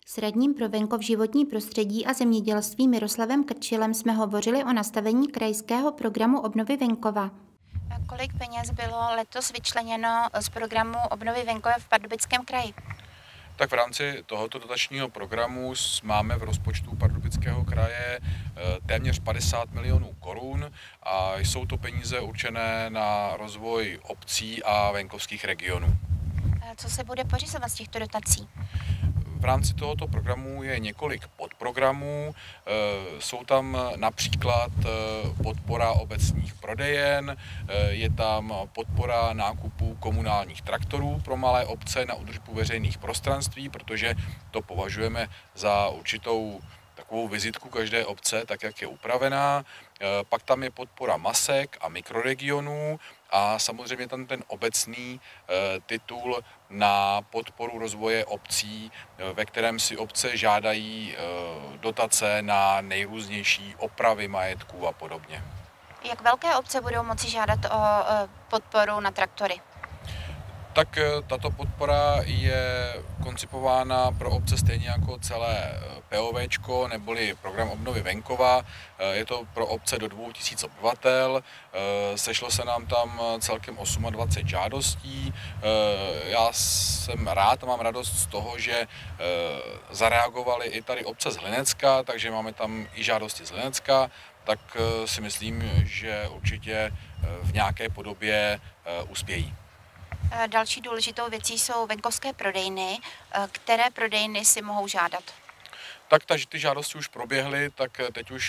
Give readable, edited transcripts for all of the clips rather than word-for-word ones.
S radním pro venkov, životní prostředí a zemědělství Miroslavem Krčilem jsme hovořili o nastavení krajského programu obnovy venkova. Kolik peněz bylo letos vyčleněno z programu obnovy venkova v Pardubickém kraji? Tak v rámci tohoto dotačního programu máme v rozpočtu Pardubického kraje téměř 50 milionů korun a jsou to peníze určené na rozvoj obcí a venkovských regionů. Co se bude pořizovat z těchto dotací? V rámci tohoto programu je několik podprogramů. Jsou tam například podpora obecních prodejen, je tam podpora nákupu komunálních traktorů pro malé obce na údržbu veřejných prostranství, protože to považujeme za určitou takovou vizitku každé obce, tak jak je upravená. Pak tam je podpora masek a mikroregionů a samozřejmě tam ten obecný titul na podporu rozvoje obcí, ve kterém si obce žádají dotace na nejrůznější opravy majetků a podobně. Jak velké obce budou moci žádat o podporu na traktory? Tak tato podpora je koncipována pro obce stejně jako celé POVčko, neboli program obnovy venkova. Je to pro obce do 2000 obyvatel. Sešlo se nám tam celkem 28 žádostí. Já jsem rád a mám radost z toho, že zareagovaly i tady obce z Hlinecka, takže máme tam i žádosti z Hlinecka. Tak si myslím, že určitě v nějaké podobě uspějí. Další důležitou věcí jsou venkovské prodejny. Které prodejny si mohou žádat? Tak ty žádosti už proběhly, tak teď už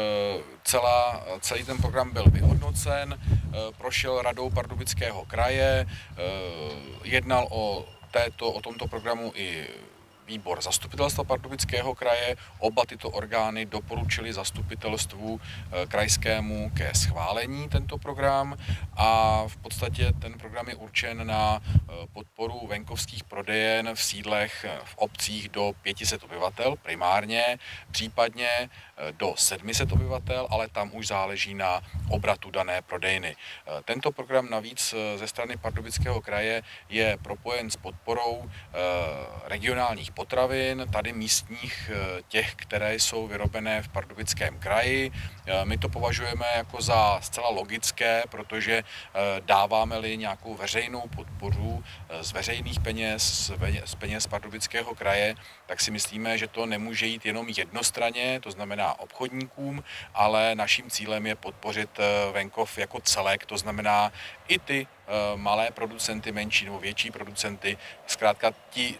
celý ten program byl vyhodnocen, prošel radou Pardubického kraje, jednal o tomto programu i výbor zastupitelstva Pardubického kraje. Oba tyto orgány doporučili zastupitelstvu krajskému ke schválení tento program a v podstatě ten program je určen na podporu venkovských prodejen v sídlech v obcích do 500 obyvatel primárně, případně do 700 obyvatel, ale tam už záleží na obratu dané prodejny. Tento program navíc ze strany Pardubického kraje je propojen s podporou regionálních potravin, tady místních, těch, které jsou vyrobené v Pardubickém kraji. My to považujeme jako za zcela logické, protože dáváme-li nějakou veřejnou podporu z veřejných peněz, z peněz Pardubického kraje, tak si myslíme, že to nemůže jít jenom jednostranně, to znamená obchodníkům, ale naším cílem je podpořit venkov jako celek, to znamená i ty malé producenty, menší nebo větší producenty, zkrátka ty,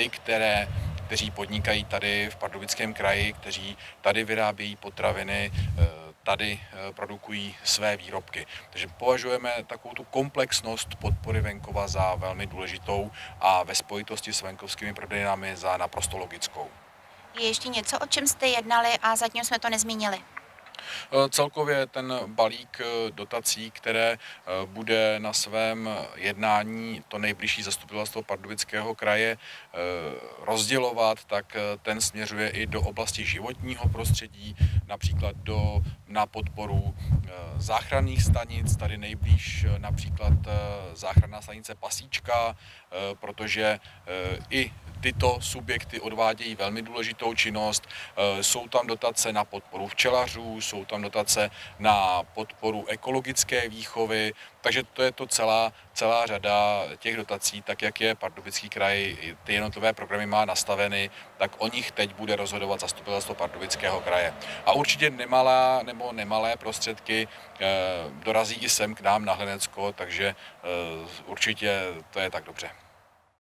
kteří podnikají tady v Pardubickém kraji, kteří tady vyrábějí potraviny, tady produkují své výrobky. Takže považujeme takovou tu komplexnost podpory venkova za velmi důležitou a ve spojitosti s venkovskými prodejnami za naprosto logickou. Je ještě něco, o čem jste jednali a zatím jsme to nezmínili? Celkově ten balík dotací, které bude na svém jednání to nejbližší zastupitelstvo Pardubického kraje rozdělovat, tak ten směřuje i do oblasti životního prostředí, například na podporu záchranných stanic, tady nejblíž například záchranná stanice Pasíčka, protože i tyto subjekty odvádějí velmi důležitou činnost. Jsou tam dotace na podporu včelařů, jsou tam dotace na podporu ekologické výchovy, takže to je to celá řada těch dotací, tak jak je Pardubický kraj, ty jednotlivé programy má nastaveny, tak o nich teď bude rozhodovat zastupitelstvo Pardubického kraje. A určitě nemalé prostředky dorazí i sem k nám na Hlinecko, takže určitě to je tak dobře.